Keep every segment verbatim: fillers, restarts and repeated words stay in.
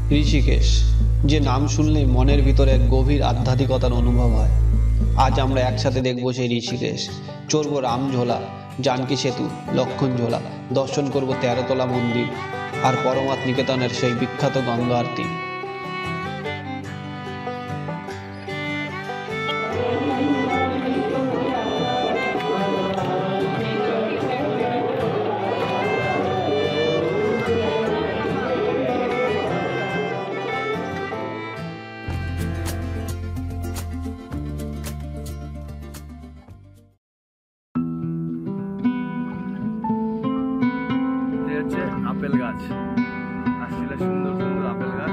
ঋষিকেশ, যে নাম শুনলেই মনের ভিতরে এক গভীর আধ্যাত্মিকতার অনুভব হয়। আজ আমরা একসাথে দেখবো সেই ঋষিকেশ, চড়বো রামঝোলা, জানকী সেতু, লক্ষণ ঝোলা, দর্শন করব তেরোতলা মন্দির আর পরমাত্ম নিকেতনের সেই বিখ্যাত গঙ্গা আরতি। আপেল গাছ আসলে সুন্দর সুন্দর আপেল গাছ।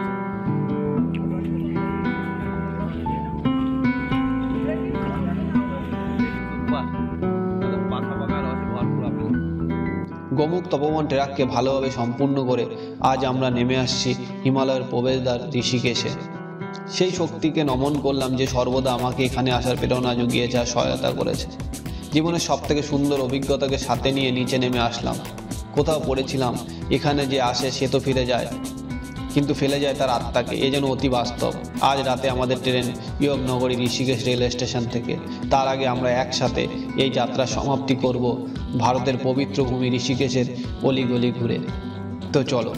গোমুখ তপবন ট্র্যাককে ভালোভাবে সম্পূর্ণ করে আজ আমরা নেমে আসছি হিমালয়ের প্রবেশদ্বার ঋষিকেশে। সেই শক্তিকে নমন করলাম যে সর্বদা আমাকে এখানে আসার প্রেরণা জুগিয়েছে আর সহায়তা করেছে। জীবনের সব থেকে সুন্দর অভিজ্ঞতাকে সাথে নিয়ে নিচে নেমে আসলাম। কোথাও পড়েছিলাম, এখানে যে আসে সে তো ফিরে যায়, কিন্তু ফেলে যায় তার আত্মাকে। এ যেন অতি বাস্তব। আজ রাতে আমাদের ট্রেন ইয়গনগরী ঋষিকেশ রেল স্টেশন থেকে। তার আগে আমরা একসাথে এই যাত্রার সমাপ্তি করব ভারতের পবিত্র ভূমি ঋষিকেশের অলিগলি ঘুরে। তো চলো।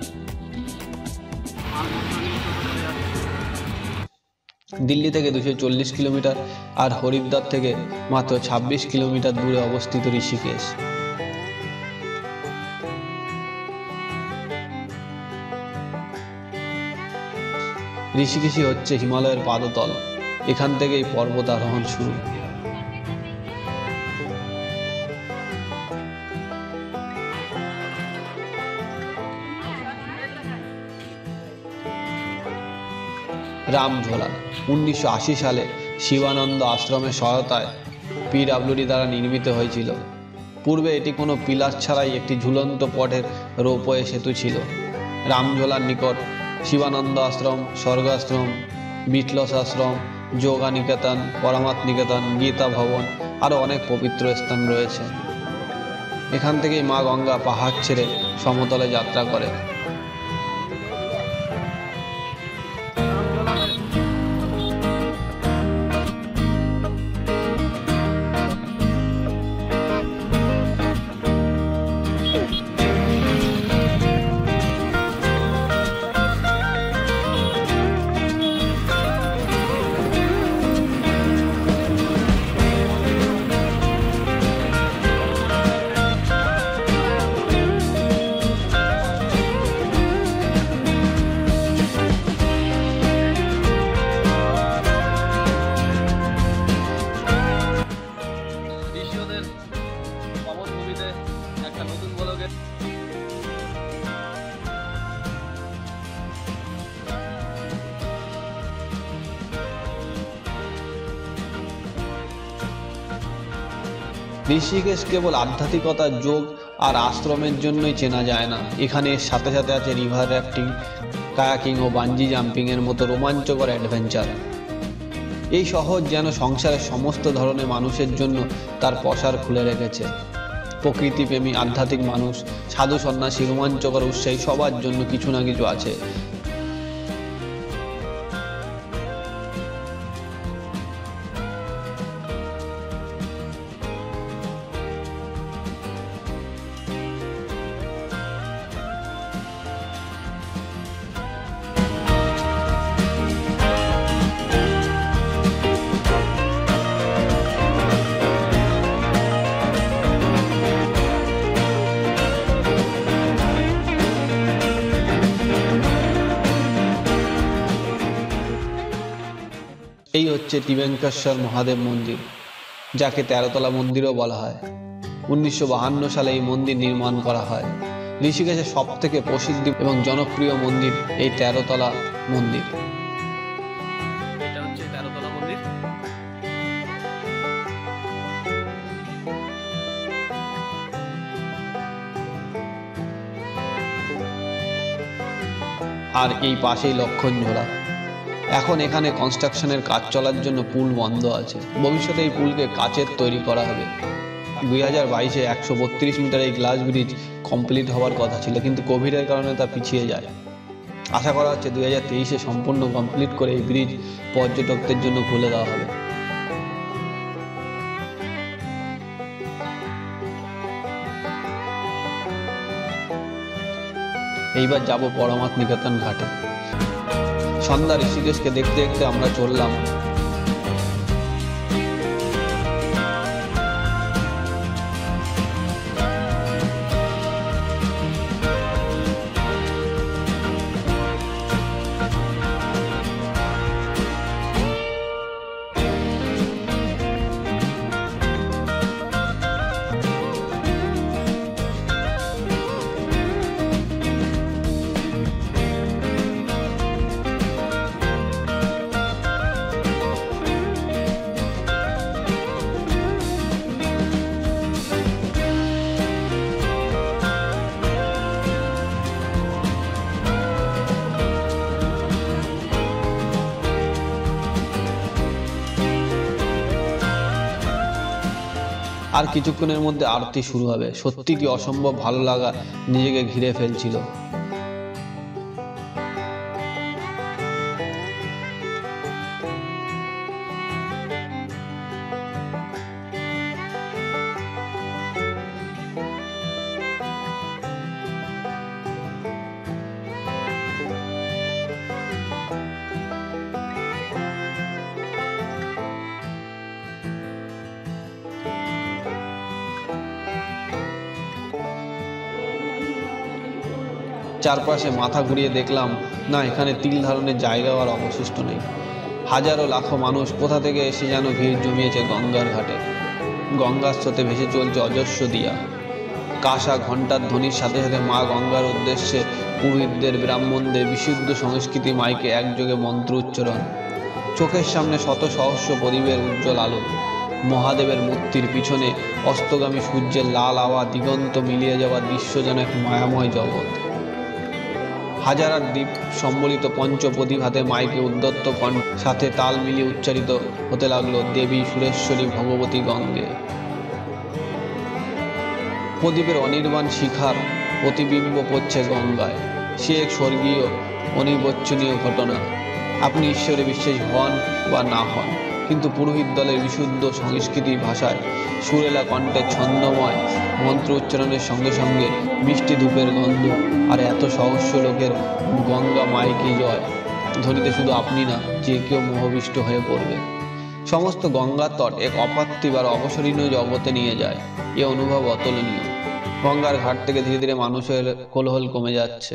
দিল্লি থেকে দুশো চল্লিশ কিলোমিটার আর হরিদ্বার থেকে মাত্র ছাব্বিশ কিলোমিটার দূরে অবস্থিত ঋষিকেশ। ঋষিকেশই হচ্ছে হিমালয়ের পাদতল। এখান থেকেই পর্বত আরোহণ শুরু। রামঝোলা উনিশশো আশি সালে শিবানন্দ আশ্রমের সহায়তায় পিডব্লিউডি দ্বারা নির্মিত হয়েছিল। পূর্বে এটি কোনো পিলার ছাড়াই একটি ঝুলন্ত পটের রোপওয়ে সেতু ছিল। রামঝোলার নিকট শিবানন্দ আশ্রম, স্বর্গাশ্রম, বিটলস আশ্রম, যোগা নিকেতন, পরমাত্ম নিকেতন, গীতা ভবন আরও অনেক পবিত্র স্থান রয়েছে। এখান থেকেই মা গঙ্গা পাহাড় ছেড়ে সমতলে যাত্রা করে। ঋষিকেশ কেবল আধ্যাত্মিকতার যোগ আর আশ্রমের জন্যই চেনা যায় না। এখানে এর সাথে সাথে আছে রিভার র্যাফটিং, কায়াকিং ও বাঞ্জি জাম্পিংয়ের মতো রোমাঞ্চকর অ্যাডভেঞ্চার। এই শহর যেন সংসারের সমস্ত ধরনের মানুষের জন্য তার পসার খুলে রেখেছে। প্রকৃতিপ্রেমী, আধ্যাত্মিক মানুষ, সাধু সন্ন্যাসী, রোমাঞ্চকর উৎসাহী সবার জন্য কিছু না কিছু আছে। এই হচ্ছে ত্রিবেঙ্কটেশ্বর মহাদেব মন্দির, যাকে তেরোতলা মন্দিরও বলা হয়। উনিশশো বাহান্ন সালে এই মন্দির নির্মাণ করা হয়। ঋষিকেশের সব থেকে প্রসিদ্ধ এবং জনপ্রিয় মন্দির এই তেরোতলা মন্দির। এটা হচ্ছে তেরোতলা মন্দির। আর এই পাশেই লক্ষণ ঝোলা। এখন এখানে কনস্ট্রাকশনের কাজ চলার জন্য পুল বন্ধ আছে। ভবিষ্যতে এই পুলকে কাচের তৈরি করা হবে। দুই হাজার বাইশে একশো বত্রিশ মিটার এই গ্লাস ব্রিজ কমপ্লিট হওয়ার কথা ছিল, কিন্তু কোভিডের কারণে তা পিছিয়ে যায়। আশা করা হচ্ছে দুই হাজার তেইশে সম্পূর্ণ কমপ্লিট করে এই ব্রিজ পর্যটকদের জন্য খুলে দেওয়া হবে। এইবার যাব পরমাত্ম নিকেতন ঘাটে। সন্ধ্যা ঋষিকেশকে দেখতে দেখতে আমরা চললাম আর কিছুক্ষণের মধ্যে আরতি শুরু হবে। সত্যি কি অসম্ভব ভালো লাগা নিজেকে ঘিরে ফেলছিল। চারপাশে মাথা ঘুরিয়ে দেখলাম না, এখানে তিল ধারণের জায়গাও আর অবশিষ্ট নেই। হাজারো লাখো মানুষ কোথা থেকে এসে যেন ভিড় জমিয়েছে গঙ্গার ঘাটে। গঙ্গার স্রোতে ভেসে চলছে অজস্র দিয়া। কাঁসা ঘণ্টার ধ্বনির সাথে সাথে মা গঙ্গার উদ্দেশ্যে পুরোহিতদের, ব্রাহ্মণদের বিশুদ্ধ সংস্কৃতি মাইকে একযোগে মন্ত্র উচ্চারণ। চোখের সামনে শত সহস্র প্রদীপের উজ্জ্বল আলো। মহাদেবের মূর্তির পিছনে অস্তগামী সূর্যের লাল আওয়া, দিগন্ত মিলিয়ে যাওয়া দৃশ্য যেন এক মায়াময় জগৎ। হাজার দ্বীপ সম্বলিত পঞ্চপ্রদীপ হাতে মাইকে উদ্যত্ত কণ্ঠ সাথে তাল মিলিয়ে উচ্চারিত হতে লাগলো দেবী সুরেশ্বরী ভগবতী গঙ্গে। প্রদীপের অনির্বাণ শিখার প্রতিবিম্ব পড়ছে গঙ্গায়। সে এক স্বর্গীয় অনির্বচনীয় ঘটনা। আপনি ঈশ্বরে বিশ্বাসী হন বা না হন, কিন্তু পুরোহিত দলের বিশুদ্ধ সংস্কৃতি ভাষায় সুরেলা কণ্ঠের ছন্দময় মন্ত্র উচ্চারণের সঙ্গে সঙ্গে মিষ্টি ধূপের গন্ধ আর এত সহস্র লোকের গঙ্গা মাইকে জয় ধ্বনিতে শুধু আপনি না, যে কেউ মোহবিষ্ট হয়ে পড়বে। সমস্ত গঙ্গার তট এক অপার্থিব আর অবসরণীয় জগতে নিয়ে যায়। এ অনুভব অতুলনীয়। গঙ্গার ঘাট থেকে ধীরে ধীরে মানুষের কোলাহল কমে যাচ্ছে।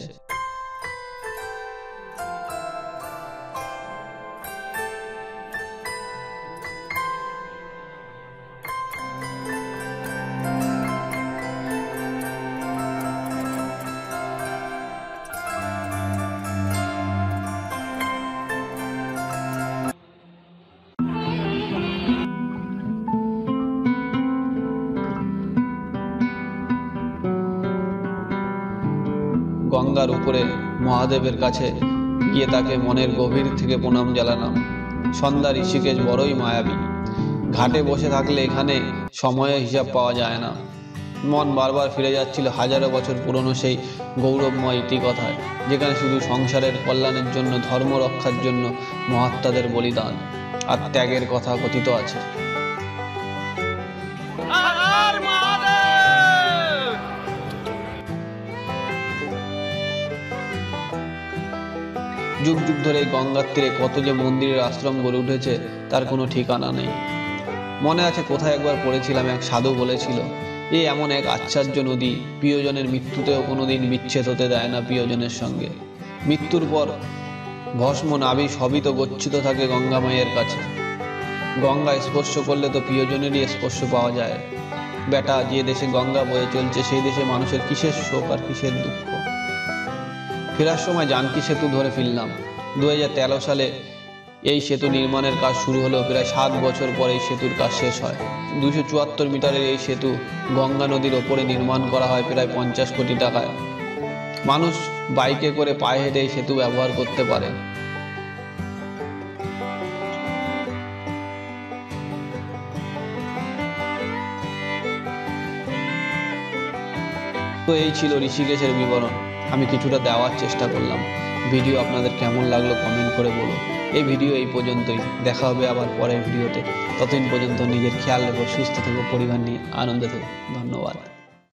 গঙ্গার উপরে মহাদেবের কাছে গিয়ে তাকে মনের গভীর থেকে প্রণাম জানালাম। সন্ধ্যা ঋষিকেশ বড়ই মায়াবী। ঘাটে বসে থাকলে এখানে সময়ের হিসাব পাওয়া যায় না। মন বারবার ফিরে যাচ্ছিল হাজারো বছর পুরনো সেই গৌরবময় ইতিকথায়, যেখানে শুধু সংসারের কল্যাণের জন্য, ধর্ম রক্ষার জন্য মহাত্মাদের বলিদান আর ত্যাগের কথা কথিত আছে। যুগ যুগ ধরে গঙ্গার তীরে কত যে মন্দিরের আশ্রম গড়ে উঠেছে তার কোনো ঠিকানা নেই। মনে আছে কোথায় একবার পড়েছিলাম, এক সাধু বলেছিল, এ এমন এক আশ্চর্য নদী, প্রিয়জনের মৃত্যুতেও কোনোদিন বিচ্ছেদ হতে দেয় না প্রিয়জনের সঙ্গে। মৃত্যুর পর ভস্ম নাভি সবই তো গচ্ছিত থাকে গঙ্গা মায়ের কাছে। গঙ্গা স্পর্শ করলে তো প্রিয়জনেরই স্পর্শ পাওয়া যায়। বেটা, যে দেশে গঙ্গা বয়ে চলছে সেই দেশে মানুষের কিসের শোক আর কিসের দুঃখ। ফেরার সময় জানকী সেতু ধরে ফিরলাম। দু হাজার তেরো সালে এই সেতু নির্মাণের কাজ শুরু হলেও প্রায় সাত বছর পর এই সেতুর কাজ শেষ হয়। দুশো চুয়াত্তর মিটারের এই সেতু গঙ্গা নদীর ওপরে নির্মাণ করা হয় প্রায় পঞ্চাশ কোটি টাকায়। মানুষ বাইকে করে পায়ে হেঁটে এই সেতু ব্যবহার করতে পারে। তো এই ছিল ঋষিকেশের বিবরণ। আমি কিছুটা দেওয়ার চেষ্টা করলাম। ভিডিও আপনাদের কেমন লাগলো কমেন্ট করে বলুন। এই ভিডিও এই পর্যন্তই, দেখা হবে আবার পরের ভিডিওতে। ততদিন পর্যন্ত নিজের খেয়াল রেখো, সুস্থ থেকো, পরিবার নিয়ে আনন্দে থেকো। ধন্যবাদ।